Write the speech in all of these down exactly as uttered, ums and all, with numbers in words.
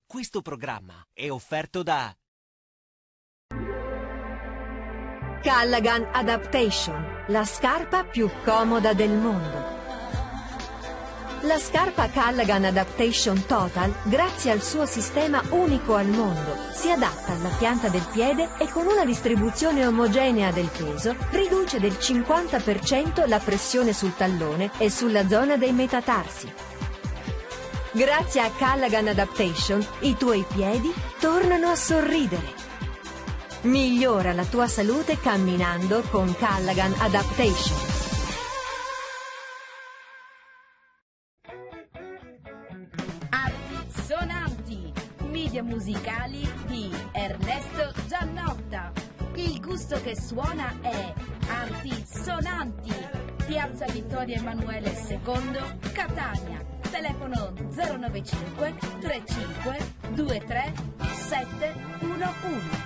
Questo programma è offerto da Callaghan Adaptation, la scarpa più comoda del mondo. La scarpa Callaghan Adaptation Total, grazie al suo sistema unico al mondo, si adatta alla pianta del piede e con una distribuzione omogenea del peso riduce del cinquanta per cento la pressione sul tallone e sulla zona dei metatarsi. Grazie a Callaghan Adaptation, i tuoi piedi tornano a sorridere. Migliora la tua salute camminando con Callaghan Adaptation. Sonanti, media musicali di Ernesto Giannotta. Il gusto che suona è Arti Sonanti. Piazza Vittorio Emanuele secondo, Catania. Telefono zero nove cinque tre cinque due tre sette uno uno.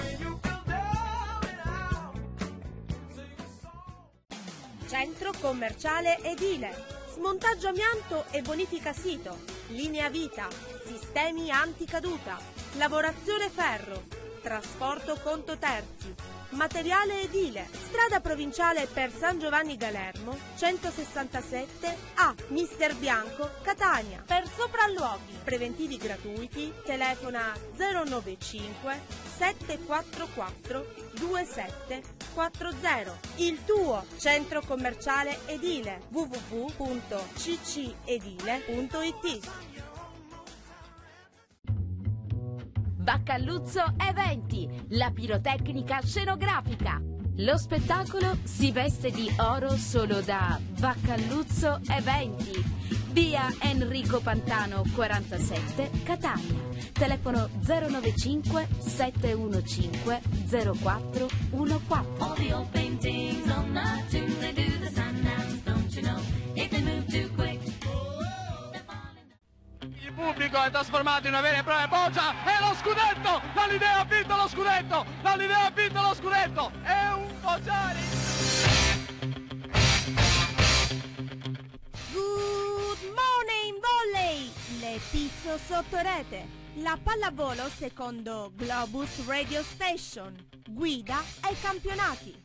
Centro commerciale edile, smontaggio amianto e bonifica sito, linea vita, sistemi anticaduta, lavorazione ferro, trasporto conto terzi, materiale edile, strada provinciale per San Giovanni Galermo, centosessantasette A, Mister Bianco, Catania. Per sopralluoghi preventivi gratuiti, telefona zero nove cinque sette quattro quattro due sette quattro zero. Il tuo centro commerciale edile, w w w punto c c edile punto i t. Baccaluzzo Eventi, la pirotecnica scenografica. Lo spettacolo si veste di oro solo da Baccaluzzo Eventi. Via Enrico Pantano quarantasette, Catania. Telefono zero nove cinque sette uno cinque zero quattro uno quattro. All the old paintings on the tomb, they do the sun dance, don't you know? If they move too quick. Il pubblico è trasformato in una vera e propria boccia e lo scudetto! L'Alidea ha vinto lo scudetto! L'Alidea ha vinto lo scudetto! È un bocciare! Good morning volley! Le pizzo sotto rete. La pallavolo secondo Globus Radio Station. Guida ai campionati.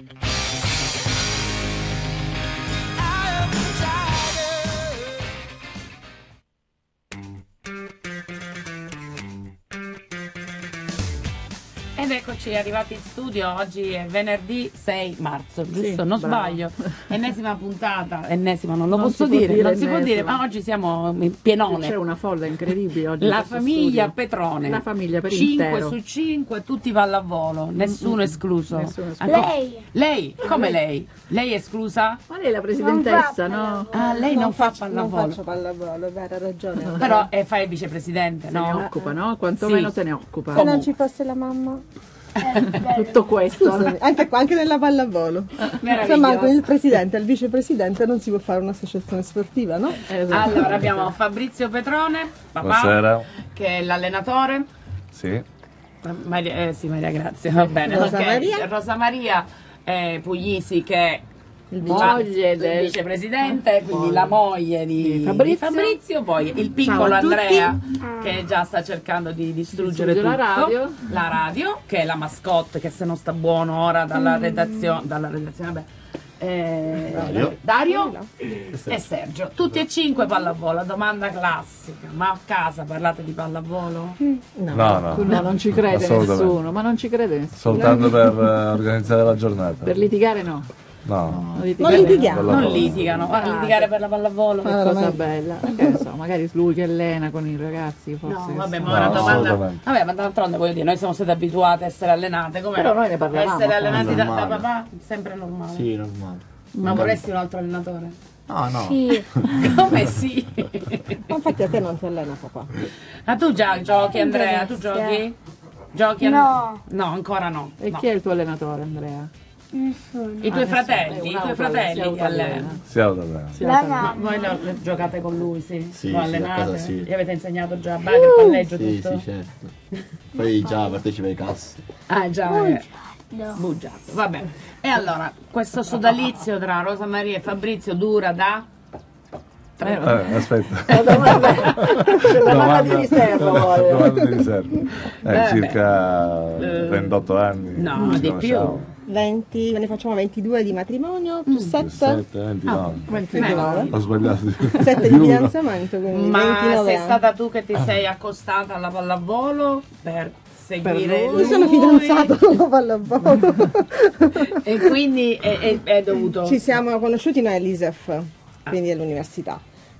Ed eccoci arrivati in studio, oggi è venerdì sei marzo, giusto? Sì, non bravo. sbaglio, ennesima puntata, ennesima non lo Non posso si può dire, dire non si può dire, ennesima. ma oggi siamo in pienone. C'è una folla incredibile oggi. La in questo famiglia studio. Petrone, La famiglia per cinque intero. su cinque, tutti pallavolo, nessuno escluso. Nessuno escluso. Anche- Lei. Lei, come lei? Lei è esclusa? Ma lei è la presidentessa, Non no? Ah, lei non, fa Non pallavolo, faccio pallavolo, è vero, ha ragione. però eh, fa il vicepresidente, Se ne no? occupa, no? Quantomeno Sì. se ne occupa. Se non Comunque. ci fosse la mamma. Tutto questo. Scusami, anche, qua, anche nella pallavolo. Insomma, con il presidente e il vicepresidente non si può fare un'associazione sportiva, no? Esatto. Allora abbiamo Fabrizio Petrone, papà, Buonasera. che è l'allenatore. Sì. Maria, eh, sì, Maria Grazia, va bene. Rosa ok. Maria. Rosa Maria eh, Puglisi, che è Il moglie il del vicepresidente, quindi la moglie di Di Fabrizio. di Fabrizio, poi il piccolo Ciao a tutti. Andrea che già sta cercando di distruggere tutto, Distrugge la radio. la radio, che è la mascotte, che se non sta buono ora dalla redazione, dalla redazione, vabbè. Eh, Dario. Dario e Sergio, tutti e cinque pallavolo. Domanda classica: ma a casa parlate di pallavolo? No, no. No, non ci crede Assolutamente. nessuno, ma non ci crede nessuno. Soltanto per eh, organizzare la giornata. Per litigare no. No. No, Non litighiamo. Non Pallavolo. litigano, guarda, litigare per la pallavolo. Che Ah, cosa ma- bella. Che ne so, magari lui che allena con i ragazzi, forse. No, che vabbè, so. ma una No, domanda. assolutamente. Vabbè, ma d'altronde voglio dire, noi siamo state abituate a essere allenate. Come Però noi ne parlavamo, essere allenati da, da normale. papà? Sempre normale. Sì, normale. Ma vorresti un altro allenatore? No, no. Sì. Come sì? Ma infatti a te non ti allena papà. Ma tu già giochi, Andrea? Tu giochi? Giochi? No. No, ancora no. E No. chi è il tuo allenatore, Andrea? Nessuno. I tuoi Ah, fratelli, nessuno. i È un tuoi altro, fratelli si ti allenano. Si autoallena. Si La allena. Ma mamma. voi lo- lo giocate con lui, sì? Sì, Lo sì, allenate? a casa sì. Gli avete insegnato già a bagno, il palleggio, Sì, tutto? sì, certo. Poi già partecipa ai cassi. Ah, già. eh. No. Bugiato, vabbè. E allora, questo sodalizio tra Rosa Maria e Fabrizio dura da tre. Eh, aspetta. La domanda, la domanda di riserva vuole. Domanda di riserva. Eh, Eh, circa beh. ventotto anni. No, ci di conosciamo. venti, ne facciamo ventidue di matrimonio, più sette, sette, ventinove. ventinove. Ho sbagliato. sette di uno. fidanzamento, quindi Ma ventinove sei anni. stata tu che ti sei accostata alla pallavolo per seguire Io lui? sono fidanzata con la pallavolo. E quindi è, è- è dovuto... Ci siamo conosciuti noi all'I S E F, quindi all'università.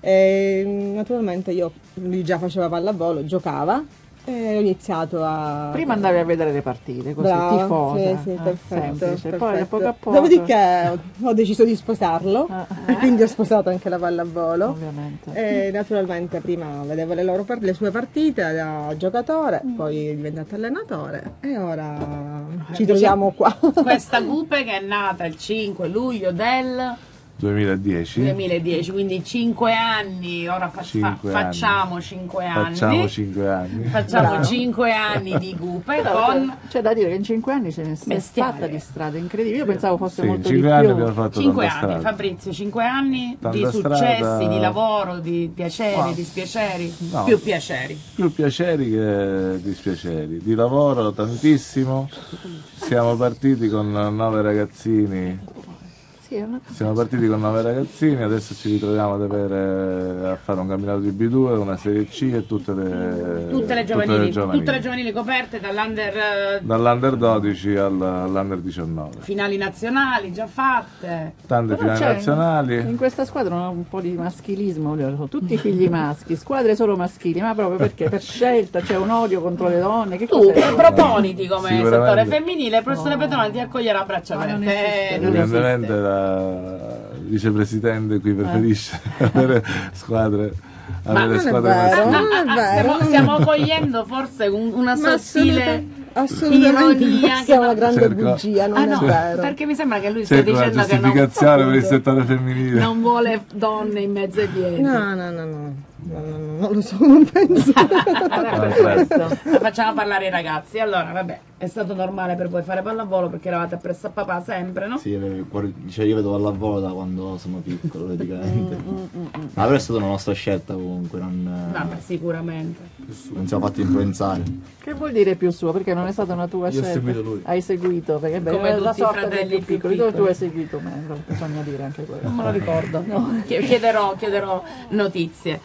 E, naturalmente io, lui già faceva pallavolo, giocava e ho iniziato a... Prima andavi a vedere le partite, così, Brava, tifosa. sì, sì, eh, perfetto, semplice. Poi perfetto. a poco a poco... Dopodiché ho, ho deciso di sposarlo Ah, e quindi ho sposato anche la pallavolo. ovviamente. E naturalmente prima vedevo le, loro par- le sue partite da giocatore, poi è diventato allenatore e ora ci troviamo qua. Questa Gupe che è nata il cinque luglio del duemiladieci. duemiladieci, quindi cinque anni, ora fa- fa- Cinque facciamo cinque anni. Facciamo cinque anni. Facciamo Bravo. cinque anni di Gupe Però con... c'è- c'è da dire che in cinque anni ce ne si è Bestiale. fatta di strada, incredibile. Io pensavo fosse Sì, in molto di cinque più. anni abbiamo fatto Cinque tanta anni, strada. Fabrizio, cinque anni Tanta di successi, strada. di lavoro, di piaceri, Wow. di dispiaceri, No. più piaceri. Più piaceri che dispiaceri. Di lavoro tantissimo. Siamo partiti con nove ragazzini. Sì, è una- Siamo partiti con nove ragazzini, adesso ci ritroviamo ad avere, a fare un campionato di B due, una serie C e tutte le, Tutte le giovanili, giovanili. tutte le giovanili coperte dall'under, eh, Dall'under dodici all- all'under diciannove. finali nazionali già fatte. Tante Però finali c'è nazionali. In questa squadra un po' di maschilismo, sono tutti figli maschi, squadre solo maschili, ma proprio perché per scelta c'è un odio contro le donne. Che Tu cos'è? proponiti come Sicuramente. settore femminile, il professore No. Petrone ti accoglierà a braccia Ma non aperte. esiste. Eh, non Evidentemente esiste. la vicepresidente qui preferisce avere squadre, avere non è squadre vero. maschili. Non è vero, Stiamo, non è- stiamo cogliendo forse un- una Ma sottile assolutamente ironia questa che è una non- grande Cerco- bugia, non Ah è no, vero. perché mi sembra che lui stia Cerco una dicendo che non, giustificazione per il appunto, settore femminile. non vuole donne in mezzo ai piedi. No, no, no, no. No, no, no, non lo so, non penso. Era per questo. Facciamo parlare i ragazzi. Allora, vabbè, è stato normale per voi fare pallavolo perché eravate appresso a papà sempre, no? Sì, avevo- guarda- cioè io vedo pallavolo da quando sono piccolo praticamente. Ma però è stata una nostra scelta comunque, non, Vabbè, sicuramente. non siamo fatti influenzare. Che vuol dire più suo? Perché non è stata una tua Io ho scelta? seguito lui. Hai seguito, perché beh, Come era la tutti i sorta dei fratelli più più piccoli. Dove tu piccoli. hai seguito me? Bisogna dire anche quello. Non me lo ricordo. Chie- Chiederò, chiederò notizie.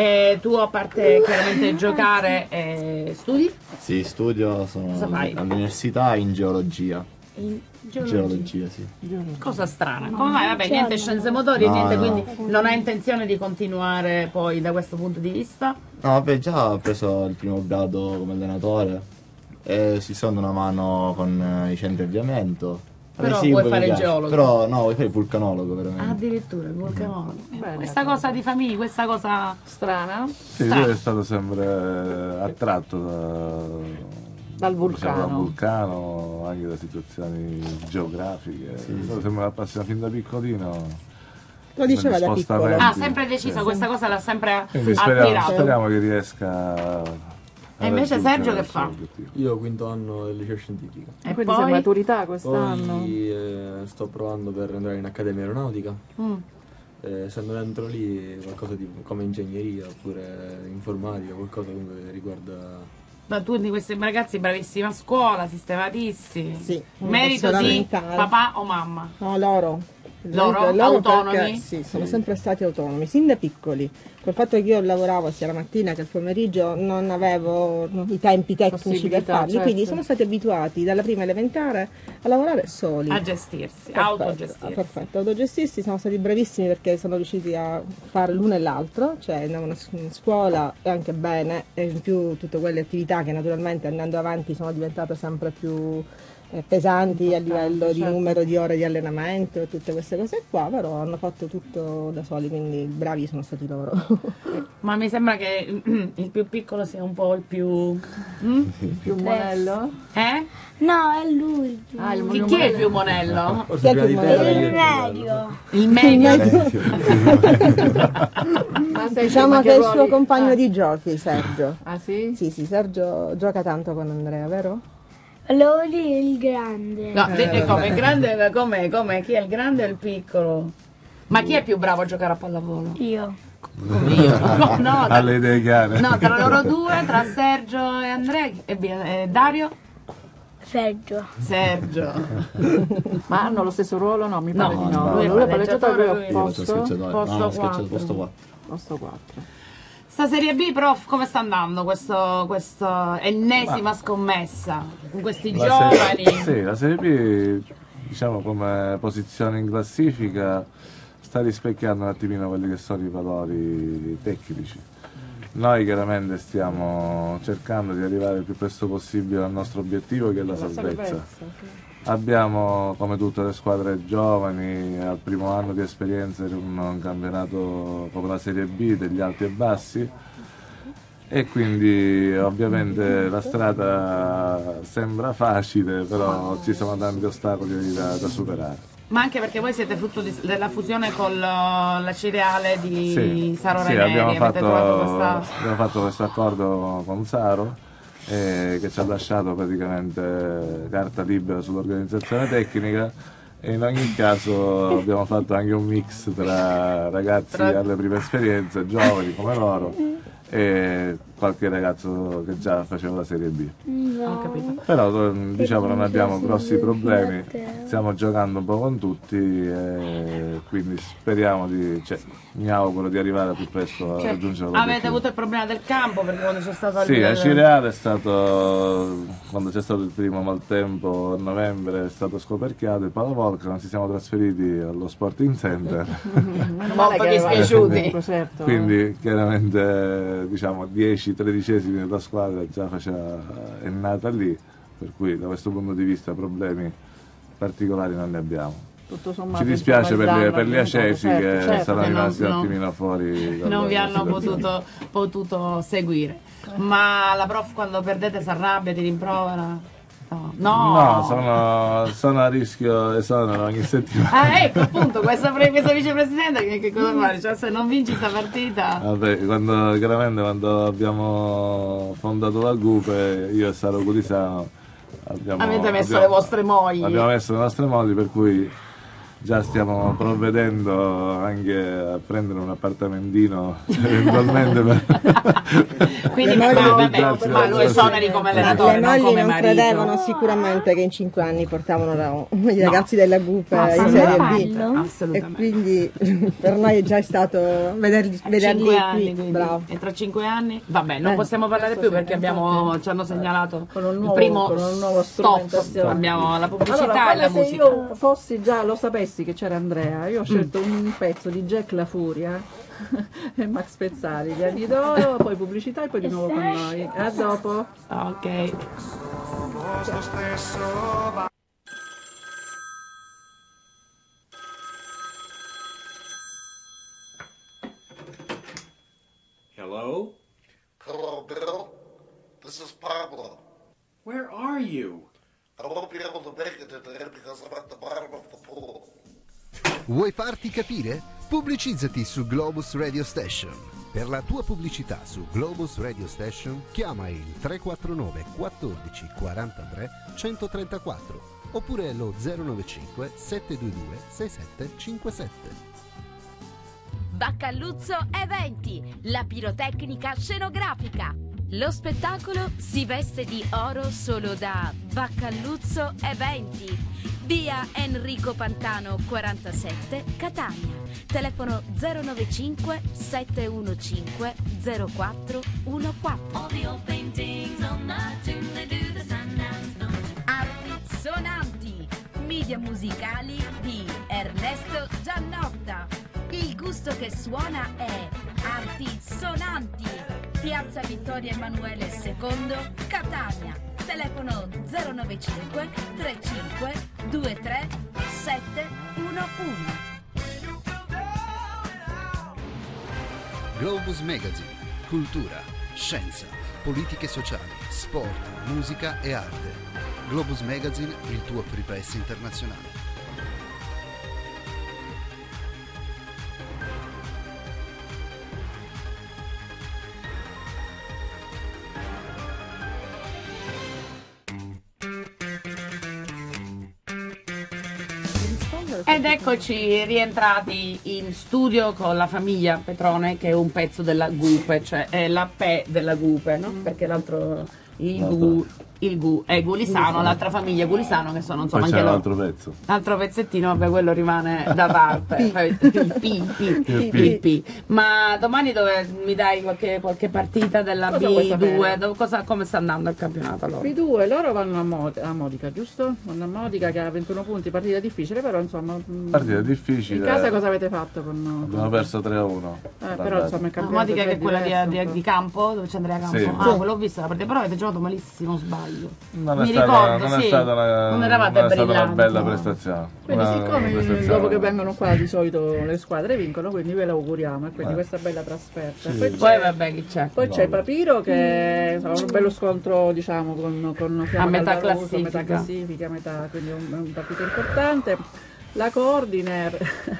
E tu, a parte chiaramente giocare, eh, studi? Sì, studio, sono Cosa fai? all'università in geologia. In Geologia, sì. Cosa strana. Come mai? Vabbè, niente scienze motorie, No, niente, no. quindi non hai intenzione di continuare poi da questo punto di vista? No, vabbè, già ho preso il primo grado come allenatore e si sta dando una mano con eh, i centri di avviamento. Però Vabbè, sì, vuoi poi mi fare il piace. geologo? Però no, vuoi fare il vulcanologo veramente. Ah, addirittura il vulcanologo. Bella Questa cosa di famiglia, questa cosa Strana? Sì, lui è stato sempre attratto da, Dal diciamo, vulcano. dal vulcano, anche da situazioni geografiche. È stato sempre appassionato fin da piccolino. Lo diceva da Negli piccolo. spostamenti. Ah, sempre deciso, Sì. questa cosa l'ha sempre Quindi speriamo, attirato. speriamo che riesca a E invece raggiungere Sergio che il suo fa? obiettivo. Io quinto anno del liceo scientifico. E Quindi sei poi? maturità quest'anno? Poi eh, sto provando per entrare in accademia aeronautica. Mm. Eh, se non entro lì qualcosa di, come ingegneria oppure informatica, qualcosa comunque che riguarda... Ma tu di questi ragazzi bravissimi a scuola, sistematissimi. Sì, Merito di fondamentale. papà o mamma? No, loro. Loro? Autonomi? perché- sì, sono sempre stati autonomi, sin da piccoli. Col fatto che io lavoravo sia la mattina che il pomeriggio non avevo i tempi tecnici per Possibilità, farli, certo. quindi sono stati abituati dalla prima elementare a lavorare soli. A gestirsi, Perfetto, autogestirsi. Perfetto, autogestirsi, sono stati bravissimi perché sono riusciti a fare l'uno e l'altro, cioè andavano in scuola e anche bene, e in più tutte quelle attività che naturalmente andando avanti sono diventate sempre più eh, pesanti a livello di certo. numero di ore di allenamento e tutte queste cose qua, però hanno fatto tutto da soli, quindi bravi sono stati loro. Ma mi sembra che il più piccolo sia un po' il più... Mm? Più monello? Eh? No, è lui. Ah, il Chi, chi è il più monello? Forse prima di te era Il io il medio. Il medio? Ma senti, Diciamo ma che è il ruoli- suo compagno ah. di giochi, Sergio. Ah sì? Sì, sì, Sergio gioca tanto con Andrea, vero? Volevo dire il grande. No, de- e come il grande, com'è, com'è? Chi è il grande e il piccolo? Ma chi è più bravo a giocare a pallavolo? Io. Io, no, no, alle idee chiare. no, tra loro due, tra Sergio e Andrea e, via- e Dario. Sergio. Sergio. Ma hanno lo stesso ruolo? No, mi pare No, di no. lui è Lui è palleggiatore, palleggiatore lui è- o Io faccio posto? schiacciatore. Posto No, no, schiacciato quattro. posto quattro. Posto quattro. Sta Serie B, prof, come sta andando questo, questa ennesima scommessa con questi La giovani? serie, sì, la Serie B, diciamo, come posizione in classifica sta rispecchiando un attimino quelli che sono i valori tecnici. Noi chiaramente stiamo cercando di arrivare il più presto possibile al nostro obiettivo, che è la salvezza. Abbiamo, come tutte le squadre giovani, al primo anno di esperienza in un, un campionato come la Serie B, degli alti e bassi, e quindi ovviamente la strada sembra facile, però ci sono tanti ostacoli da, da superare. Ma anche perché voi siete frutto di- della fusione con lo- la cereale di Sì, Saro sì, Ranieri, abbiamo, avete trovato fatto, questa... abbiamo fatto questo accordo con Saro, eh, che ci ha lasciato praticamente carta libera sull'organizzazione tecnica, e in ogni caso abbiamo fatto anche un mix tra ragazzi Tra- alle prime esperienze, giovani come loro, e qualche ragazzo che già faceva la Serie B. Ho capito. Però eh, diciamo non abbiamo grossi problemi, stiamo giocando un po' con tutti, e quindi speriamo di, cioè, mi auguro di arrivare al più presto a Cioè, raggiungere avete l'obiettivo. avuto il problema del campo perché quando c'è stato Sì, il... a Cireale è stato, quando c'è stato il primo maltempo a novembre, è stato scoperchiato il palavolcano, ci siamo trasferiti allo Sporting Center. Meno male Molto che aveva- dispiaciuti. Certo. Quindi chiaramente diciamo dieci tredicesimi della squadra già faceva, è nata lì, per cui da questo punto di vista problemi particolari non ne abbiamo. Tutto sommato, Ci dispiace insomma, per, il gli, per gli danno acesi è che limitato, certo, saranno che non- rimasti un no. attimino fuori dalla non vi hanno situazione. potuto, potuto seguire. Ma la prof quando perdete si arrabbia, ti rimprovera? No, no. No, sono, sono a rischio esonero ogni settimana. Ah, ecco appunto, questa, pre- questa vicepresidente che, che cosa fare? Cioè se non vinci sta partita... Vabbè, quando, chiaramente quando abbiamo fondato la G U P E, io e Saro Culisano abbiamo, Avete messo abbiamo- le vostre mogli. Abbiamo messo le nostre mogli, per cui già stiamo provvedendo anche a prendere un appartamentino eventualmente per... Quindi Le ma, mogli- vabbè, ma lui esoneri come allenatore, Le non mogli come non marito. credevano sicuramente che in cinque anni portavano la- i ragazzi della G U P Ma in Serie B. E assolutamente. quindi per noi è già stato vederli, vederli Cinque qui. anni, quindi. Bravo. E tra cinque anni? Vabbè, non Eh, possiamo parlare più perché abbiamo, ci hanno segnalato Con un il nuovo- primo con un nuovo stop. strumentazione. Abbiamo la pubblicità Allora, e la come se musica. io fossi già, lo sapessi che c'era Andrea, io ho scelto Mm. un pezzo di Jack La Furia e Max Pezzali, gli anni d'oro, poi pubblicità e poi di nuovo con noi. A dopo. Ok. Hello? Hello, Bill. This is Pablo. Where are you? I won't be able to make it today because I'm at the bottom of the pool. Vuoi farti capire? Pubblicizzati su Globus Radio Station. Per la tua pubblicità su Globus Radio Station chiama il tre quattro nove quattordici quarantatré centotrentaquattro oppure lo zero nove cinque sette due due sei sette cinque sette. Baccaluzzo Eventi, la pirotecnica scenografica. Lo spettacolo si veste di oro solo da Baccaluzzo Eventi. Via Enrico Pantano quarantasette, Catania. Telefono zero nove cinque sette uno cinque zero quattro uno quattro. Arti sonanti, media musicali di Ernesto Giannotta. Il gusto che suona è Arti Sonanti. Piazza Vittorio Emanuele secondo, Catania. Telefono zero nove cinque trentacinque ventitré settecentoundici. Globus Magazine. Cultura, scienza, politiche sociali, sport, musica e arte. Globus Magazine, il tuo free press internazionale. Ed eccoci rientrati in studio con la famiglia Petrone, che è un pezzo della Gupe, cioè è la P della Gupe, no? Perché l'altro, il Gu, il Gu è Gulisano, l'altra famiglia è Gulisano, che sono insomma Poi anche c'è loro. l'altro pezzo. L'altro pezzettino, vabbè, quello rimane da parte. Poi il P, il P, il P, il P. Ma domani dove mi dai qualche, qualche partita della Cosa vuoi B due? sapere? Dove- cosa- come sta andando il campionato allora? B due, loro vanno a, Mod- a Modica, giusto? Vanno a Modica che ha ventuno punti, partita difficile, però insomma... mh, Partita difficile. In casa cosa avete fatto con... Abbiamo perso tre a uno. Eh, però insomma il Ah, campionato Modica che è quella di, diverso, di- di campo, dove c'è Andrea Campo? Sì. Ah, Sì. quello ho visto la partita, però avete giocato malissimo, sbaglio. Non è Mi stata, ricordo, non è sì. stata una, non eravate non è stata una brillanti. bella prestazione. Quindi Una- siccome una prestazione- dopo che vengono qua di solito le squadre vincono, quindi ve lo auguriamo e quindi Eh. questa bella trasferta. Sì. Poi Poi c'è, vabbè, chi c'è? poi c'è il Papiro che sarà un bello scontro diciamo con, con Fiamma A metà Calvaroso, classifica. metà classifica, metà, quindi è un, è un partito importante. La Cordiner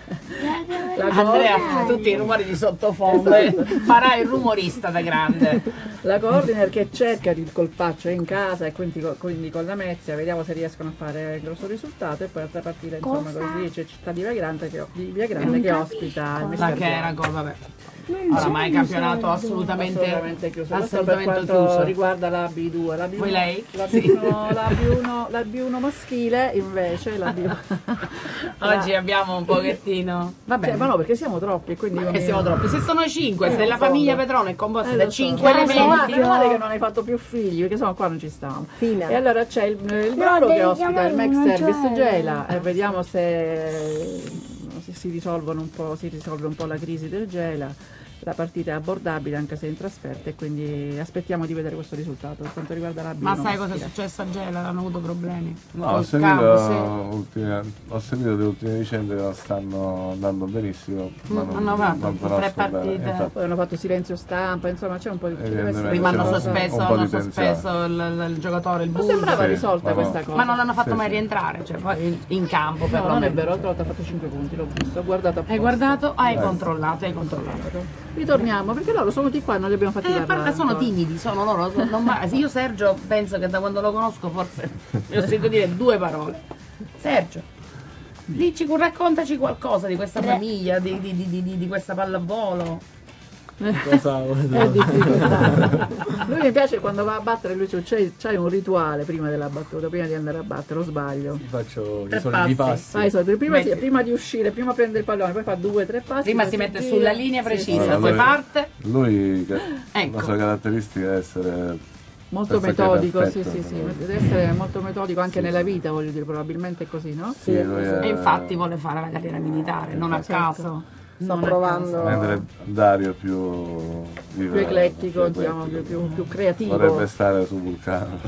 la Andrea Cordiner- fa tutti i rumori di sottofondo, eh. Farà il rumorista da grande. La Cordiner che cerca il colpaccio in casa e quindi, co- quindi con la Mezia vediamo se riescono a fare il grosso risultato e poi altra partita insomma Cosa? così c'è Città di Via Grande che, di Via Grande che ospita il La Mister che era Bianco. gol, vabbè. Oramai campionato assolutamente, assolutamente chiuso. Questo per assolutamente quanto chiuso. riguarda la B due, la B uno, Vuoi lei? La B Sì. uno, la B uno, la B uno maschile invece la B uno. Oggi abbiamo un pochettino. Va Cioè, bene. ma no, perché siamo troppi, quindi E siamo troppi. Se sono cinque, Eh, se la lo so. famiglia Petrone è composta Eh, da lo so. cinque Eh, meno male- elementi. meno male che non hai fatto più figli, perché sennò qua non ci stavamo. Fine. E allora c'è il, il No, Brolo devi che ospita il chiamare Max una Service gioia. Gela e vediamo se, se si risolvono un po', si risolve un po' la crisi del Gela. La partita è abbordabile anche se in trasferta e quindi aspettiamo di vedere questo risultato per quanto riguarda la B uno Ma sai cosa è maschile. successo a Gela? Hanno avuto problemi. No, ho Col seguito, campo, sì. ultime- ho seguito le ultime vicende che non stanno andando benissimo. Ma non, Hanno fatto non tre conosco partite. bene. Infatti, Poi hanno fatto silenzio stampa, insomma c'è un po' di Evidentemente Prima hanno c'è un- sospeso, un po' di hanno tensione. sospeso il, il- il giocatore, il Ma Bulls. sembrava Sì, risolta ma no. questa cosa. Ma non l'hanno fatto Sì, mai sì. rientrare, cioè poi in, in campo per No, non è vero, l'altra volta ha fatto cinque punti, l'ho visto, ho guardato apposta. Hai guardato? Hai Eh. controllato, hai controllato. Ritorniamo, perché loro sono di qua e non li abbiamo fatti Eh, parlare. perché sono ancora. timidi, sono loro. sono- non ma- io Sergio penso che da quando lo conosco forse mi ho sentito dire due parole. Sergio, dici, raccontaci qualcosa di questa famiglia, di, di, di, di, di questa pallavolo. Cosa È difficoltà. Lui mi piace quando va a battere, lui c'è, c'è- c'hai un rituale prima della battuta, prima di andare a battere, o sbaglio? faccio Tre i soliti passi. passi. Fai i soliti- prima, Metti- si- prima di uscire, prima prende il pallone, poi fa due, tre passi. Prima poi si mette gira. sulla linea Sì, precisa, sì. Allora, poi lui- parte. Lui, che Ecco. la sua caratteristica è essere Molto pressoché metodico, sì, perfetto, sì, sì, no? deve essere molto metodico anche Sì, nella sì. vita, voglio dire, probabilmente è così, no? Sì, lui è- E infatti vuole fare la carriera militare, non a Certo. caso. Sta Non a provando. caso. mentre Dario più vive- Più eclettico, più diciamo, più, più- più creativo. vorrebbe stare su Vulcano.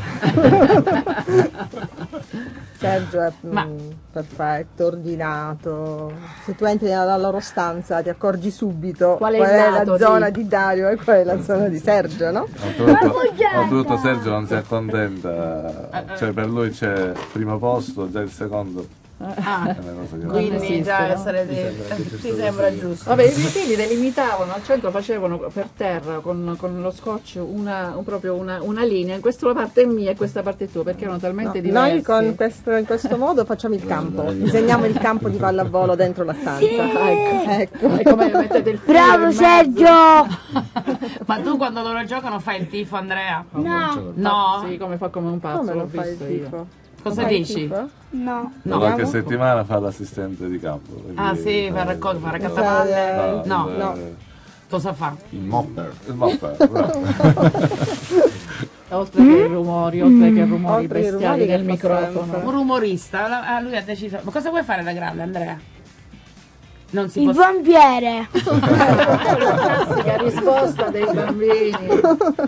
Sergio è mm, Ma- perfetto, ordinato. Se tu entri nella loro stanza ti accorgi subito Qual qual è è, il la lato di- zona di Dario e qual è la zona di Sergio, no? Oltretutto, oltretutto Sergio non si accontenta, cioè per lui c'è primo posto, già il secondo Ah, è una cosa che non quindi esiste, già no? essere Mi sembra che di... c'è ti stato sembra così. giusto. Vabbè, i miei figli delimitavano, al centro facevano per terra con, con lo scotch una, un- proprio una, una linea, in questa parte è mia e questa parte è tua, perché erano talmente No, diversi. noi con questo, in questo modo facciamo il campo, disegniamo il campo di pallavolo dentro la stanza. Ecco, ecco. E come mettete il filo Bravo in mezzo. Sergio! Ma tu quando loro giocano fai il tifo, Andrea? No, No? Sì, come fa come un pazzo, Come l'ho non fai il visto io. tifo? Cosa Fai il dici? tifo? no. No, qualche Vediamo. settimana fa l'assistente di campo. quindi Ah sì, fa- per raccogliere, fare No, cazzavalle? No. il- no. Cosa fa? Il mopper. Il mopper, bravo. Oltre che i rumori, oltre che rumori Oltre che i bestiali rumori del che fa microfono. sempre. Un rumorista, la- ah, lui ha deciso. Ma cosa vuoi fare da grande, Andrea? Non si Il può. pompiere! È la classica risposta dei bambini.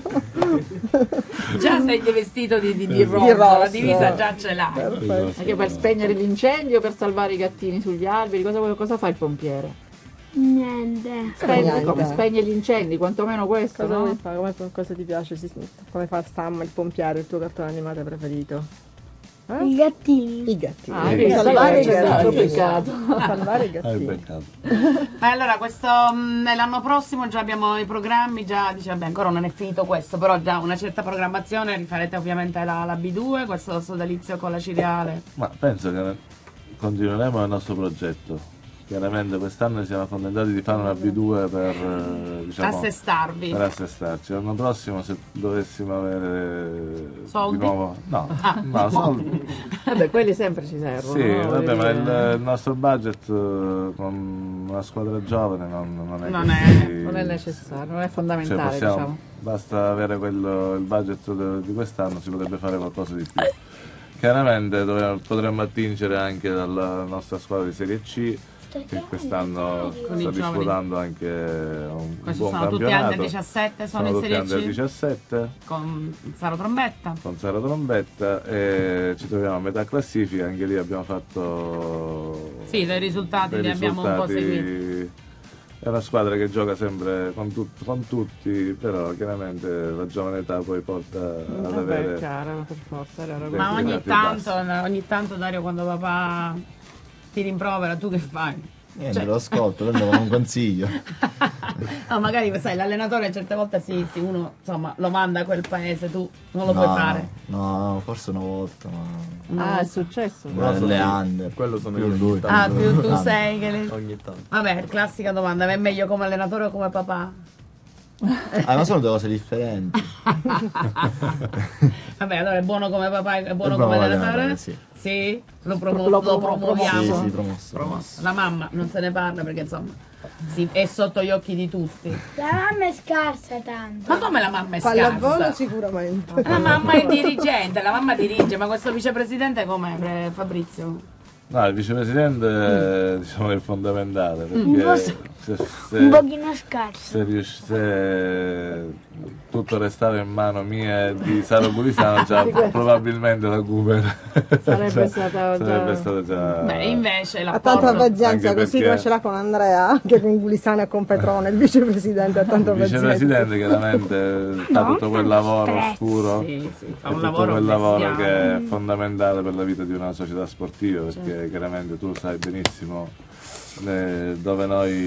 Già sei vestito di, di, di rosa, Di rosso. la divisa già ce l'hai. Anche per spegnere l'incendio, per salvare i gattini sugli alberi, cosa, vuoi- cosa fa il pompiere? Niente. Spegne, Niente. come spegne gli incendi, quantomeno questo, Cosa no? vuoi fare? Come, cosa ti piace? Si- Come fa Sam, il pompiere, il tuo cartone animato preferito? Eh? I gattini. I gattini. Ah, Eh, che salvare i c'è stato gattini. peccato. Salvare i Hai gattini. beccato. Ma allora, questo mh, l'anno prossimo già abbiamo i programmi, già dice, vabbè, ancora non è finito questo, però già una certa programmazione, rifarete ovviamente la, la B due, questo sodalizio con la cereale. Ma penso che continueremo nel nostro progetto. Chiaramente quest'anno ci siamo accontentati di fare una B due per, eh, diciamo, Assestarvi. per assestarci. L'anno prossimo, se dovessimo avere Soldi? di nuovo, no, Ah. no, soldi. Vabbè, quelli sempre ci servono. Sì, no? vabbè, Voglio ma dire, il, il nostro budget eh, con una squadra giovane non, non è Non così- è- non è necessario, non è cioè, fondamentale, possiamo- diciamo. Basta avere quello, il budget de- di quest'anno, si potrebbe fare qualcosa di più. Chiaramente dove- potremmo attingere anche dalla nostra squadra di Serie C, che quest'anno Con i sta giovani. disputando anche un Questi buon sono tutti campionato. under diciassette, sono in tutti Serie under C? diciassette Con Saro Trombetta. con Sara Trombetta e ci troviamo a metà classifica, anche lì abbiamo fatto Sì, dai risultati dei li abbiamo un po' risultati. seguiti. È una squadra che gioca sempre con, tut- con tutti, però chiaramente la giovane età poi porta ad Vabbè, avere è chiaro, per forza. Era dei Ma ogni risultati tanto, ogni tanto Dario, quando papà ti rimprovera, tu che fai? Niente, Cioè- lo ascolto, prendo come un consiglio. No, magari sai, l'allenatore certe volte sì, sì, uno insomma lo manda a quel paese, tu non lo No, puoi fare. No, forse una volta, ma... Ah, è successo? Una delle under. Quello sono più io lui. ogni tanto. Ah, più tu Ah, sei che le... Ogni tanto. Vabbè, classica domanda, è meglio come allenatore o come papà? Ah, ma sono due cose differenti. Vabbè, allora è buono come papà, è buono È come buono allenatore? allenatore, sì. Sì? Lo, promo- Lo lo promo- promuoviamo? Sì, sì, promosso. Promosso. La mamma non se ne parla perché insomma sì, è sotto gli occhi di tutti. La mamma è scarsa tanto. Ma come la mamma è Pallavolo scarsa? sicuramente. La mamma è dirigente, la mamma dirige, ma questo vicepresidente com'è, eh, Fabrizio? No, il vicepresidente diciamo è fondamentale Un po' perché s- se, se, Un pochino scarso. se, rius- se tutto restava in mano mia e di Saro Bulisano già probabilmente la Cooper Sarebbe stata già- sarebbe stata già Beh, invece la Ha tanta Anche pazienza, così perché- come ce l'ha con Andrea, anche con Gulisano e con Petrone, il vicepresidente ha tanta il pazienza. vicepresidente chiaramente fa tutto quel lavoro stress. oscuro Sì, sì, fa e un tutto lavoro quel lavoro bestiale. che è fondamentale per la vita di una società sportiva perché chiaramente tu sai benissimo eh, dove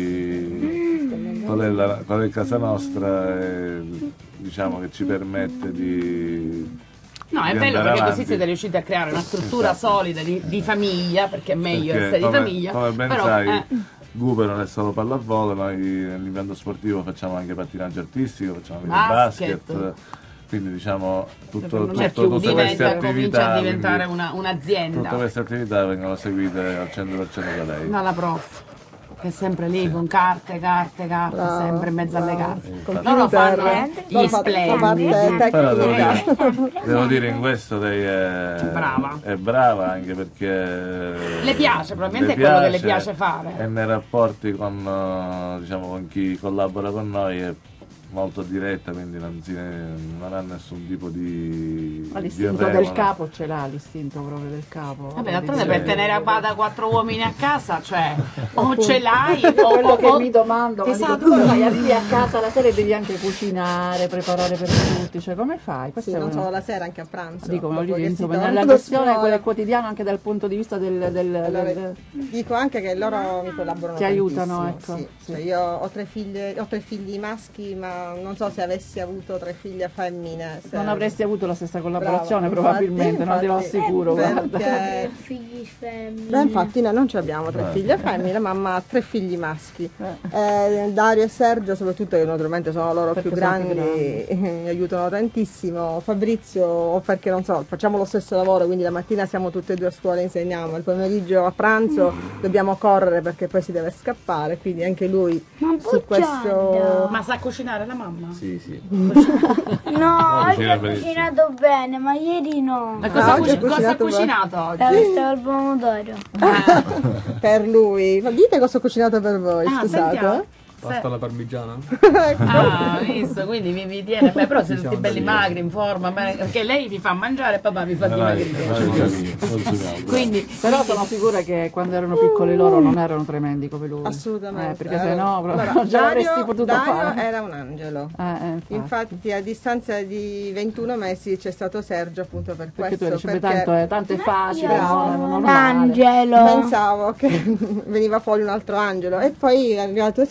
noi qual è, la, qual è casa nostra e diciamo che ci permette di No, è di bello andare perché avanti. così siete riusciti a creare una struttura Esatto. solida di, di famiglia, perché è meglio Perché, essere di come, famiglia. come ben però, sai, eh, Gupe non è solo pallavolo, noi nell'impianto sportivo facciamo anche pattinaggio artistico, facciamo anche Basket. basket, quindi diciamo tutto, cioè, tutto, più tutte queste diventa, comincia attività, a diventare quindi una, un'azienda. tutte queste attività vengono seguite al cento per cento da lei. Dalla prof, che è sempre lì con carte, carte, carte, Bravo, sempre in mezzo alle bravo. carte. Computer. Loro fanno Loro gli fa- fa splendidi. parte Però devo dire, tecnica. devo dire in questo lei è Brava. è brava anche perché Le piace, probabilmente è quello che le piace fare. E nei rapporti con, eh, diciamo, con chi collabora con noi è molto diretta, quindi non, si, non ha nessun tipo di, Ma di l'istinto remora. del capo ce l'ha, l'istinto proprio del capo. Vabbè, Di d'altronde dire- per tenere a bada quattro uomini a casa, cioè, o ce l'hai o... Quello o- che o- mi domando, ma Esatto. dico, tu ormai arrivi a casa la sera e devi anche cucinare, preparare per tutti, cioè come fai? Questo Sì, è non una- solo la sera, anche a pranzo. Dico, dopo voglio che dire, si insomma, torna nella da gestione scuola. quella quotidiana anche dal punto di vista del... del- Allora, del- dico anche che loro mi collaborano Ti aiutano, tantissimo, ecco, sì. sì. Cioè, io ho tre figlie, ho tre figli maschi, ma non so se avessi avuto tre figlie femmine. se- Non avresti avuto la stessa collaborazione Brava, probabilmente, infatti, non te lo infatti, assicuro, guarda. perché- Figli femmine. Beh, infatti noi non ci abbiamo tre Eh. figlie femmine, mamma ha tre figli maschi. Eh, Dario e Sergio, soprattutto che naturalmente sono loro Perché più sono più grandi, mi aiutano tantissimo. Fabrizio, perché non so, facciamo lo stesso lavoro, quindi la mattina siamo tutte e due a scuola e insegniamo, il pomeriggio a pranzo dobbiamo correre perché poi si deve scappare, quindi anche lui su questo... Ma sa cucinare la mamma? Sì, sì. No, oggi cucina ha benissimo. cucinato bene, ma ieri no. Ma cosa, Ah, oggi ha cuci- ha cosa ha cucinato cucinato oggi? La pasta al pomodoro. per lui. Ma dite cosa ho cucinato per voi, Ah, scusate. sentiamo. Pasta alla parmigiana? Ah, visto, quindi vi, vi tiene. Beh, però siete tutti siamo belli sì. magri, in forma, bene, perché lei vi fa mangiare e papà vi fa No, noi- dimagrire. noi ci consumiamo. Quindi, Però sono sicura che quando erano piccoli loro non erano tremendi come lui. Assolutamente. Eh, perché se no proprio Allora, già l'avresti Dario- potuto Dario fare. era un angelo. Eh, eh, infatti. Infatti a distanza di ventuno mesi c'è stato Sergio appunto per Perché tu questo. dici, beh, tanto, è, tanto è facile, Io no, sono è un normale. angelo. Pensavo che veniva fuori un altro angelo e poi è arrivato Sergio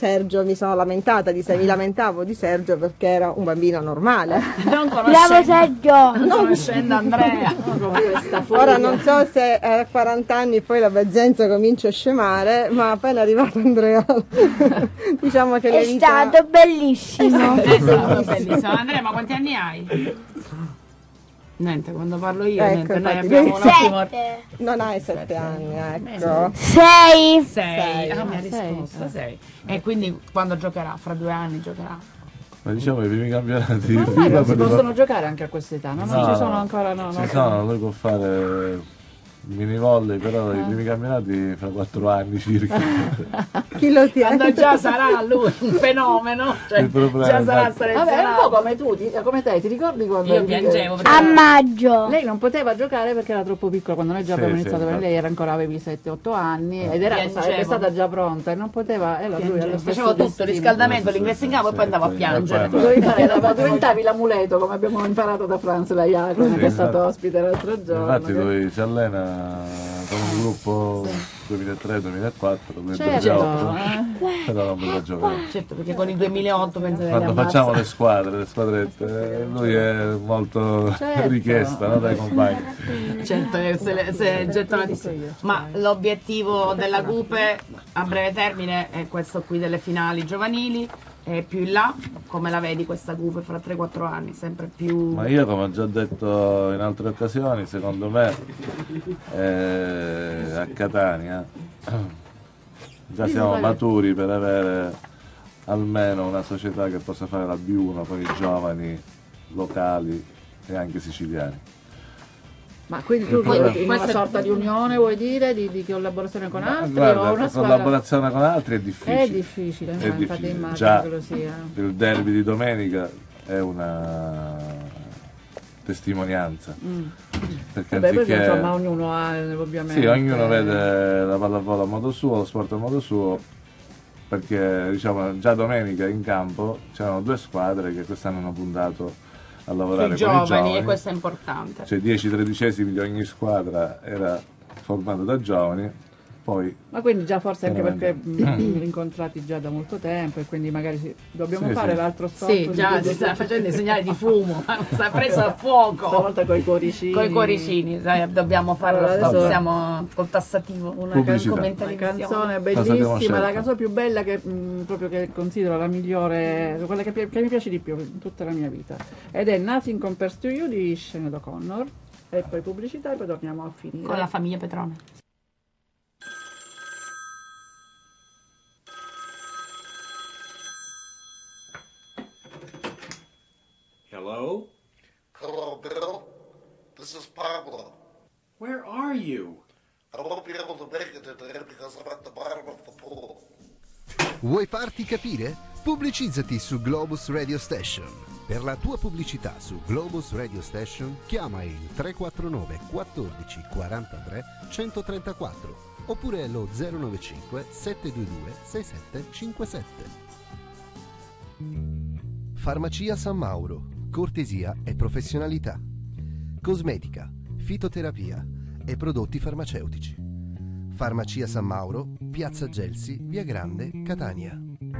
mi sono lamentata di sé, mi lamentavo di Sergio perché era un bambino normale. Non Bravo Sergio! Non conoscendo Andrea. Ora non so se a quaranta anni poi la pazienza comincia a scemare, ma appena è arrivato Andrea diciamo che È le vita... stato bellissimo. È stato bellissimo. Andrea, ma quanti anni hai? Niente, quando parlo io, Ecco, niente, noi infatti, abbiamo un attimo... Sette. Non hai sette anni, ecco. Sei. Sei, Sei. ah, mi ha Sei. risposto, sei. E quindi quando giocherà? Fra due anni giocherà? Ma diciamo i primi campionati Ma di ormai non si FIFA possono giocare anche a questa età, no? Non No, ci sono ancora, no, ci no. sono, lui può fare mini volley, però i primi campionati fra quattro anni circa. Chi lo tiene? Quando già sarà lui un fenomeno, cioè Il problema, già sarà infatti. Vabbè, è un selezionato. po' come tu, ti- come te, ti ricordi quando... Io piangevo perché A maggio. Lei non poteva giocare perché era troppo piccola, quando noi già Sì, abbiamo sì, iniziato, infatti. lei era ancora, avevi sette otto anni ed era, Piangevo. sarebbe stata già pronta e non poteva, e allora lui Piangevo. allo stesso Facevo tutto, il destino. riscaldamento, l'ingresso in campo e poi andavo a Sì, piangere. poi- Dovevi fare la- diventavi l'amuleto come abbiamo imparato da Franz Laiacone, Sì, che è stato infatti. ospite l'altro giorno. Infatti che- lui si allena con un gruppo duemilatré duemilaquattro, Certo, duemilaotto, eh. però non poteva giocare. Certo, perché con il duemilaotto penso che Quando li facciamo ammazza. le squadre, le squadrette, eh, lui è molto Certo. richiesta, no, dai compagni. Certo, eh, se, le- se è gettonatissimo. Ma l'obiettivo della Gupe a breve termine è questo qui delle finali giovanili, e più in là, come la vedi questa Gupe fra tre quattro anni, sempre più... Ma io, come ho già detto in altre occasioni, secondo me eh, a Catania già siamo maturi per avere almeno una società che possa fare la B uno con i giovani locali e anche siciliani. Ma quindi tu Il problema- in una sorta di unione vuoi dire, di, di collaborazione con Ma altri guarda, o una la squadra? collaborazione con altri è difficile. È difficile, È ma infatti difficile. immagino Già che lo sia. il derby di domenica è una testimonianza. Mm. Perché Vabbè, perché anziché... insomma ognuno ha eh, ovviamente... Sì, ognuno vede la pallavolo a modo suo, lo sport a modo suo, perché diciamo già domenica in campo c'erano due squadre che quest'anno hanno puntato a lavorare Sui con i giovani, giovani, e questo è importante. cioè dieci tredicesimi di ogni squadra era formato da giovani, poi Ma quindi già forse anche perché Chiaramente. mh, rincontrati già da molto tempo e quindi magari si- dobbiamo Sì, fare sì. l'altro stop. Sì, di già questo- si sta facendo i segnali di fumo, si è preso a fuoco. Stavolta con i cuoricini. Con i cuoricini, dai, dobbiamo fare Allora, lo stop, adesso- siamo col tassativo. Una, Pubblicità. can- Come in una televisione. canzone Cosa abbiamo bellissima, la scelto? canzone più bella che mh, proprio che considero la migliore, quella che, pi- che mi piace di più in tutta la mia vita. Ed è Nothing Compares to You di Sinead O'Connor. E poi pubblicità e poi torniamo a finire. Con la famiglia Petrone. Hello? Hello, Bill. This is Pablo. Where are you? I won't be able to make it today because I'm at the bottom of the pool. Vuoi farti capire? Pubblicizati su Globus Radio Station. Per la tua pubblicità su Globus Radio Station chiama il tre quattro nove quattordici quarantatré centotrentaquattro oppure lo zero nove cinque sette due due sei sette cinque sette. Farmacia San Mauro. Cortesia e professionalità. Cosmetica, fitoterapia e prodotti farmaceutici. Farmacia San Mauro, Piazza Gelsi, Via Grande, Catania.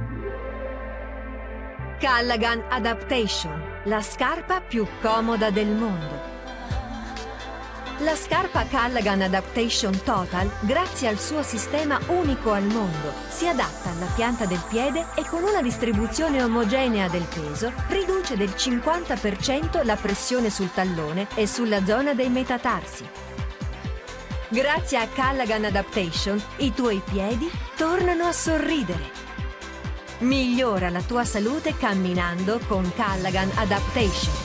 Callaghan Adaptation, la scarpa più comoda del mondo. La scarpa Callaghan Adaptation Total, grazie al suo sistema unico al mondo, si adatta alla pianta del piede e con una distribuzione omogenea del peso riduce del cinquanta per cento la pressione sul tallone e sulla zona dei metatarsi. Grazie a Callaghan Adaptation, i tuoi piedi tornano a sorridere. Migliora la tua salute camminando con Callaghan Adaptation.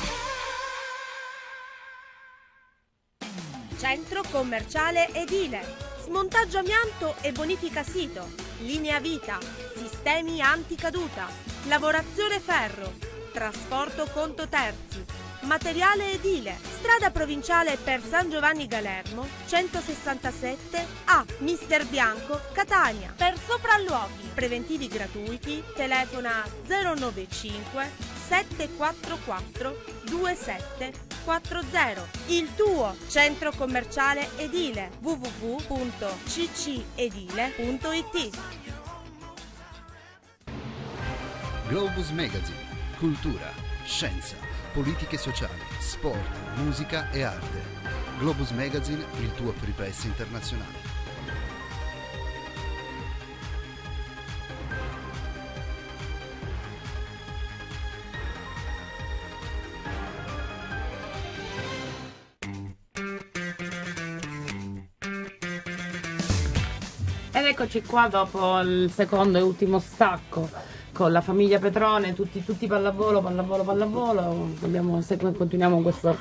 Centro commerciale edile. Smontaggio amianto e bonifica sito. Linea vita. Sistemi anticaduta. Lavorazione ferro. Trasporto conto terzi. Materiale edile. Strada provinciale per San Giovanni Galermo, centosessantasette A, Mister Bianco, Catania. Per sopralluoghi preventivi gratuiti, telefona zero nove cinque sette quattro quattro due sette quattro zero. Il tuo centro commerciale edile w w w punto c c edile punto i t. Globus Magazine. Cultura, scienza, politiche sociali, sport, musica e arte. Globus Magazine, il tuo free press internazionale. Ed eccoci qua dopo il secondo e ultimo stacco con la famiglia Petrone, tutti, tutti pallavolo, pallavolo, pallavolo. Abbiamo, se continuiamo questo.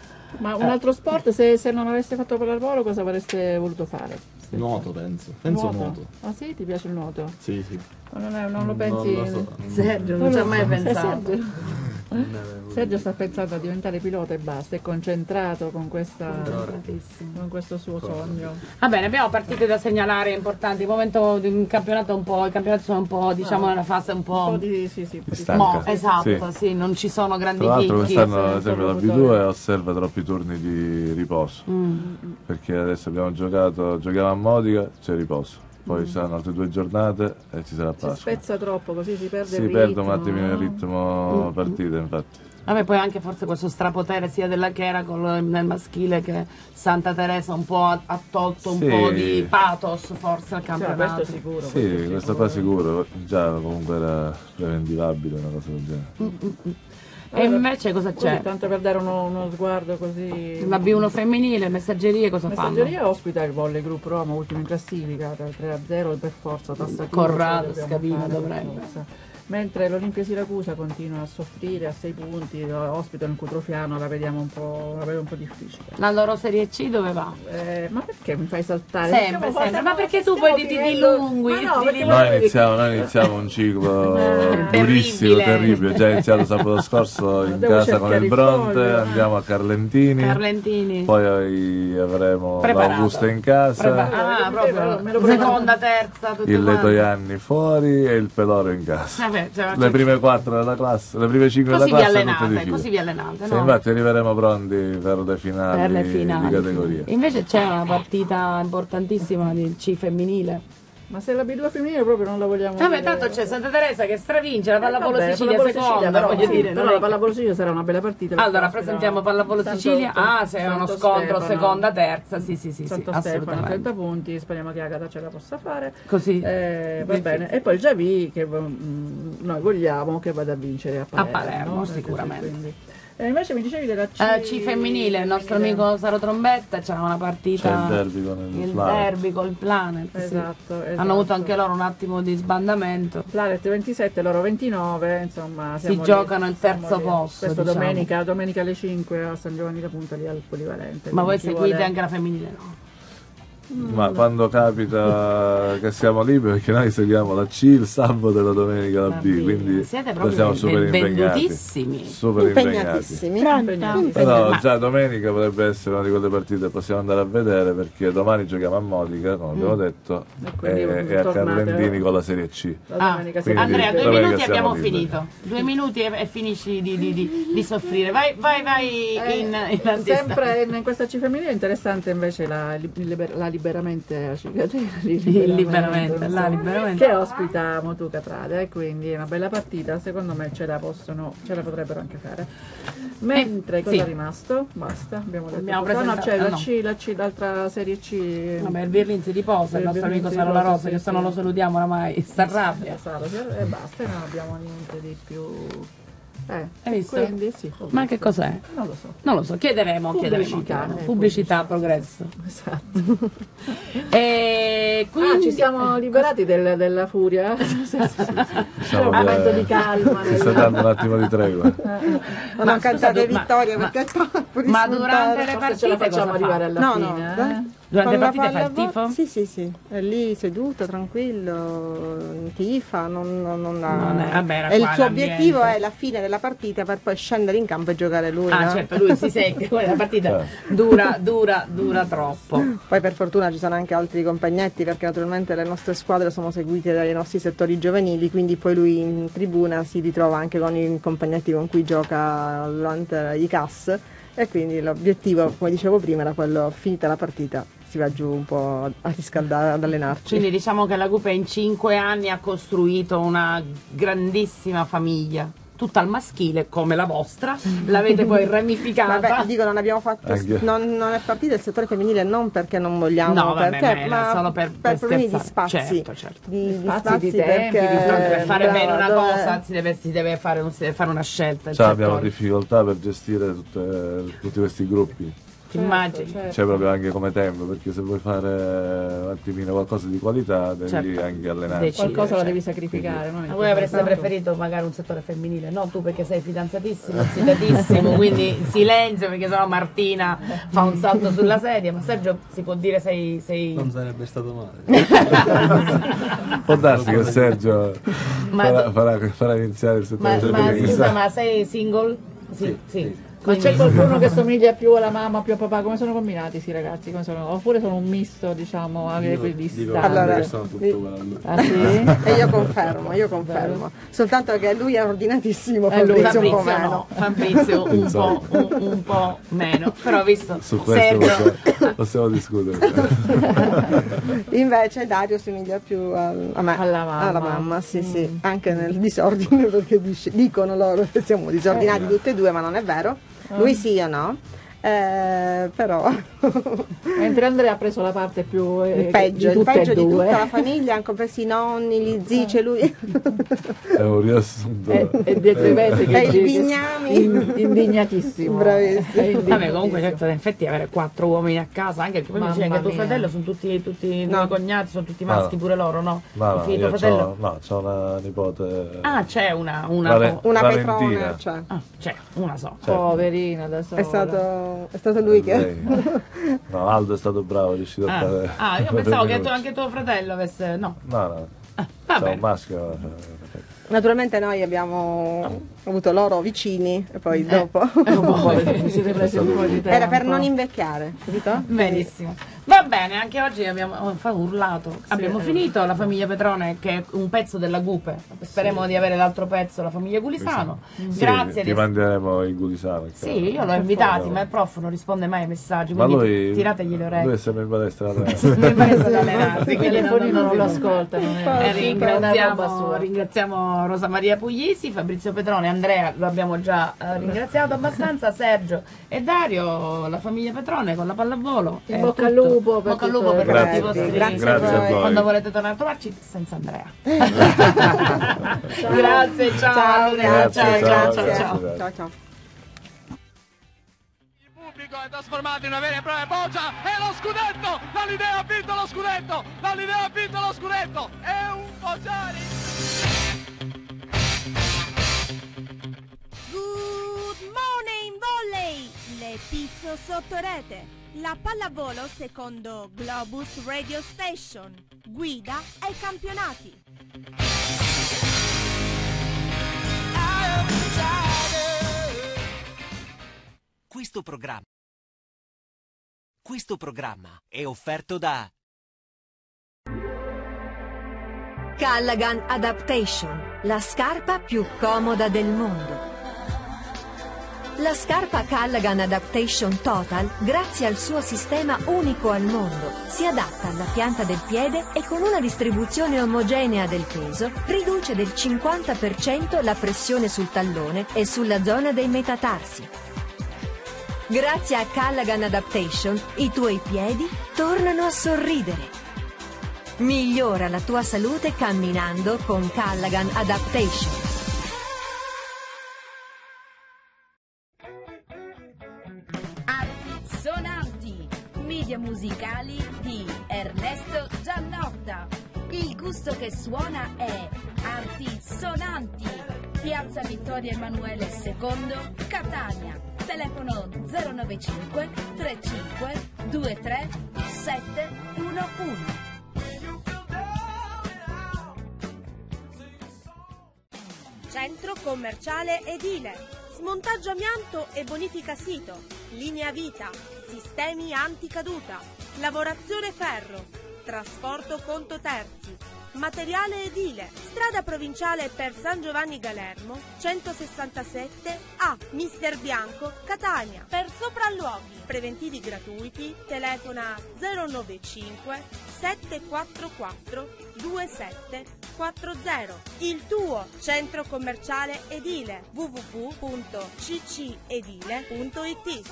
Ma un altro sport, se, se non aveste fatto pallavolo, cosa avreste voluto fare? Se Nuoto, penso. Penso nuoto. nuoto. Ah sì? Ti piace il nuoto? Sì, sì. Ma non, è, non lo pensi? Non lo so. Sergio non ci ha mai pensato. Sergio. Sergio sta pensando a diventare pilota e basta, è concentrato con, questa, con questo suo sogno. Va bene, abbiamo partite da segnalare importanti. Il momento del campionato un po', i campionati sono un po', diciamo, nella fase un po'. Un po' di, sì, sì, di mo, esatto, sì. Sì, non ci sono grandi Tra l'altro picchi. quest'anno ad esempio la B due osserva troppi turni di riposo, mm. perché adesso abbiamo giocato, giochiamo a Modica, c'è riposo. Poi mm. saranno altre due giornate e ci sarà Pasqua. Si spezza troppo, così si perde si il ritmo. Si perde un attimino il ritmo mm. partita, infatti. Vabbè, poi anche forse questo strapotere sia della Chera con nel maschile che Santa Teresa un po' ha, ha tolto un sì. po' di pathos forse al campionato. Cioè, questo sicuro. Sì, questo, questo qua sicuro, già comunque era preventivabile una cosa del genere. Mm, mm, mm. E invece cosa c'è? Così, tanto per dare uno, uno sguardo così. La B uno femminile, Messaggerie cosa Messaggeria fanno? Messaggeria ospita il volley Group Roma, ultimo in classifica, tre a zero per forza, tassativa. Corrado, Scavino dovrebbe. Mentre l'Olimpia Siracusa continua a soffrire a sei punti, ospita il Cutrofiano, la vediamo un po', la vedo un po' difficile. La loro Serie C dove va? Eh, ma perché mi fai saltare? Sempre, stiamo, sempre. Ma perché tu poi ti dilunghi? No, ti noi, iniziamo, noi iniziamo un ciclo durissimo, terribile. Già iniziato sabato scorso in Devo casa con il Bronte, foglio. andiamo a Carlentini. Carlentini. Poi avremo Preparato. l'Augusta in casa. Preparato. Ah, proprio seconda, terza, tutto il quanto. Letoianni fuori e il Peloro in casa. Vabbè, cioè, le prime quattro della classe, le prime cinque così della classe, vi allenate, tutte di così vi allenate, sì, no? infatti arriveremo pronti per le finali, Per le finali. di categoria. Invece c'è una partita importantissima del C femminile. Ma se la B due femminile proprio non la vogliamo Vabbè, vedere. tanto c'è Santa Teresa che stravince la pallavolo Eh, vabbè, Sicilia pallavolo seconda, però, voglio sì, dire. però non la è che- pallavolo Sicilia sarà una bella partita. perché Allora, ospita presentiamo pallavolo Santo- Sicilia. Ah, se è uno Santo scontro Stefano. seconda, terza. Sì, sì, sì, sì, Santo Stefano, assolutamente. trenta punti, speriamo che Agata ce la possa fare. Così. Eh, va bene. E poi il Giavi che mm, noi vogliamo che vada a vincere a A Palermo. Palermo, no? sicuramente. Quindi. E invece mi dicevi della C, Eh, C femminile, il nostro amico Saro Trombetta, c'era una partita. C'è il derby con il il Planet. derby col Planet. sì. Esatto, esatto. Hanno avuto anche loro un attimo di sbandamento. Planet ventisette, loro ventinove, insomma Si siamo lì, giocano il siamo terzo lì. posto, Questa diciamo. domenica, domenica alle cinque a San Giovanni da Punta lì al Polivalente. Ma voi Quindi chi seguite vuole- anche la femminile, no? Ma quando capita che siamo liberi, perché noi seguiamo la C il sabato e la domenica la B, quindi Siete noi siamo proprio super ben- impegnati. vendutissimi. Super impegnati. Impegnatissimi. Pronto? Però Ma- già domenica potrebbe essere una di quelle partite che possiamo andare a vedere, perché domani giochiamo a Modica, come abbiamo detto, E e, quindi e a tornate- Carlentini con la Serie C. La Ah, domenica quindi siamo Andrea, due domenica minuti e siamo abbiamo liberi. finito. Due minuti e, e finisci di, di- di- di soffrire. Vai, vai, vai Eh, in, in antistante. sempre in questa C femminile è interessante invece la, li- liber- la liberamente Il liberamente, la liberamente. che ospita Motu Catrale, quindi è una bella partita, secondo me ce la possono, ce la potrebbero anche fare. Mentre Eh, cosa sì. è rimasto? Basta, abbiamo detto Abbiamo tutto. No, presentato- c'è la no. C, la C, l'altra serie C. Vabbè, il Birlin si riposa, il Il nostro Birlin amico si Saro La riposa, Rosa, sì, che se non sì. lo salutiamo oramai sta arrabbia. Saro, e basta, e non abbiamo niente di più. Eh, Hai visto? Quindi sì. ho Ma visto. che cos'è? Non lo so. Non lo so, chiederemo, chiederemo, Pubblicità, chiederemo. eh, Pubblicità, progresso. Esatto. E quindi... Ah, ci siamo liberati del- della furia? Sì, sì, sì. C'è Diciamo un momento che di calma. ci sta dando un attimo di tregua. Non Ma ho cantato scusa, ma- vittoria ma- perché è troppo di Ma spuntare. durante le Forse ce la partite facciamo cosa arrivare fa? alla No, fine. no, eh? dai. Durante le Con la partite fa il pallavolo- tifo? Sì, sì, sì, è lì seduto, tranquillo, tifa, non, non, non ha... Non è- vabbè, era e il qua suo l'ambiente. obiettivo è la fine della partita per poi scendere in campo e giocare lui. Ah, no? certo, lui si secca, poi la partita dura, dura, dura troppo. Poi per fortuna ci sono anche altri compagnetti perché naturalmente le nostre squadre sono seguite dai nostri settori giovanili, quindi poi lui in tribuna si ritrova anche con i compagnetti con cui gioca durante i C A S e quindi l'obiettivo, come dicevo prima, era quello, finita la partita, si va giù un po' a riscaldare, ad allenarci. Quindi diciamo che la Gupe in cinque anni ha costruito una grandissima famiglia, tutta al maschile come la vostra, l'avete poi ramificata. Vabbè, dico, non abbiamo fatto, non, non è partito il settore femminile non perché non vogliamo, no, vabbè, perché, ma solo per, per, per problemi di scherzare. spazi, certo, certo. Di, di spazi, spazi di tempi, perché, di tempi. Per fare brava, bene una dove... cosa si deve, si deve, fare, un, si deve fare una scelta. il Cioè, abbiamo settore. difficoltà per gestire tutte- tutti questi gruppi. Ti immagini? certo. Cioè proprio anche come tempo, perché se vuoi fare un attimino qualcosa di qualità devi Certo. anche allenarti. Decidere, Qualcosa lo certo. devi sacrificare. non è Ma voi avreste importante. preferito magari un settore femminile? No, tu perché sei fidanzatissimo, zitatissimo, quindi in silenzio perché sennò Martina fa un salto sulla sedia. Ma Sergio si può dire sei... sei... Non sarebbe stato male. Può darsi che Sergio Ma farà, tu- farà, farà iniziare il settore Ma, ma, femminile. scusa, ma sei single? Sì, sì. Ma c'è qualcuno che somiglia più alla mamma, più a papà? Come sono combinati questi ragazzi? Come sono? Oppure sono un misto, diciamo, anche equidistante? Allora, che sono tutto uguali a lui. Ah, sì? E io confermo, io confermo. Soltanto che lui è ordinatissimo, Eh, lui, Fabrizio un po' Fabrizio meno. no, Fabrizio un po', un, un po' meno, però ho visto Su questo Sergio, possiamo, possiamo discutere. Invece Dario somiglia più al- a me, Alla mamma. alla mamma, sì, sì, anche nel disordine, perché dice- dicono loro che siamo disordinati tutti e due, ma non è vero. Lui sì, io no. Eh, però Mentre Andrea ha preso la parte più eh, il peggio, di il tutte peggio e di due. tutta la famiglia, anche compresi i nonni, gli zii, c'è lui. È un riassunto. E, e descrivete che È il che- Bignami. in- indignatissimo. Bravissimo. È indignatissimo. vabbè comunque certo in effetti avere quattro uomini a casa, anche perché poi mi dicevi Mamma che tuo mia. fratello sono tutti, tutti i No. tuoi cognati, sono tutti maschi No. pure loro, no? No, I no, figli di tuo io fratello? c'ho, no, c'ho una nipote. Ah, c'è una, una, Vale- po- Una Valentina. Petrone, cioè. ah, c'è, una so. Certo. Poverina da sola. È stato, è stato lui che... Lei. No, Aldo è stato bravo, è riuscito a Ah, fare. ah, io pensavo che tu- anche tuo fratello avesse... no. No, no. Va C'è bene. un maschio. eh, Naturalmente noi abbiamo avuto loro vicini e poi dopo Vi siete presi un po' di tempo. era per non invecchiare, capito? Benissimo. Va bene, anche oggi abbiamo oh, fa urlato. Abbiamo finito la famiglia Petrone, che è un pezzo della Gupe. Speriamo di avere l'altro pezzo, la famiglia Gulisano. Sì, Grazie ti di manderemo il Gulisano. Sì, io l'ho invitato, ma il prof non risponde mai ai messaggi, Ma quindi lui, tirategli le lui orecchie. è sempre in palestra. da- Mi pare da allenarsi, Il quindi telefonino non non lo si- ascolta. non è- Eh, è una roba ringraziamo, sua. ringraziamo Rosa Maria Puglisi, Fabrizio Petrone, Andrea, lo abbiamo già eh, ringraziato abbastanza, Sergio e Dario, la famiglia Petrone con la pallavolo. In È bocca al tutto. lupo per Bocca al tutto lupo per il tutti i resto. vostri Grazie Grazie a voi. quando volete tornare a trovarci senza Andrea. Grazie, ciao, Ciao, Andrea, grazie, ciao, ciao, grazie. ciao, ciao. Ciao, ciao. Il pubblico è trasformato in una vera e propria boccia e lo scudetto! L'Alidea ha vinto lo scudetto! L'Alidea ha vinto lo scudetto! È un bocciari! Good morning volley! Le pizzo sotto rete. La pallavolo secondo Globus Radio Station. Guida ai campionati. Questo programma. Questo programma è offerto da Callaghan Adaptation, la scarpa più comoda del mondo. La scarpa Callaghan Adaptation Total, grazie al suo sistema unico al mondo, si adatta alla pianta del piede e con una distribuzione omogenea del peso riduce del cinquanta per cento la pressione sul tallone e sulla zona dei metatarsi. Grazie a Callaghan Adaptation, i tuoi piedi tornano a sorridere. Migliora la tua salute camminando con Callaghan Adaptation. Arti sonanti, media musicali di Ernesto Giannotta. Il gusto che suona è Arti Sonanti. Piazza Vittorio Emanuele secondo, Catania. Telefono zero nove cinque tre cinque due tre sette uno uno. Centro commerciale edile. Smontaggio amianto e bonifica sito. Linea vita. Sistemi anticaduta. Lavorazione ferro. Trasporto conto terzi. Materiale edile. Strada provinciale per San Giovanni Galermo, centosessantasette A, Mister Bianco, Catania. Per sopralluoghi, preventivi gratuiti, telefona zero nove cinque sette quattro quattro due sette quattro zero. Il tuo centro commerciale edile w w w punto c c edile punto i t.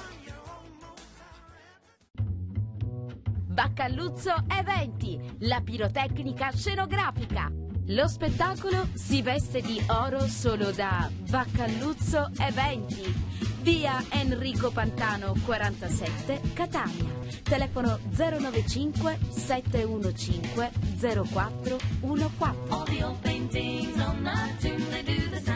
Baccaluzzo Eventi, la pirotecnica scenografica. Lo spettacolo si veste di oro solo da Baccaluzzo Eventi. Via Enrico Pantano quarantasette, Catania. Telefono zero nove cinque sette uno cinque zero quattro uno quattro.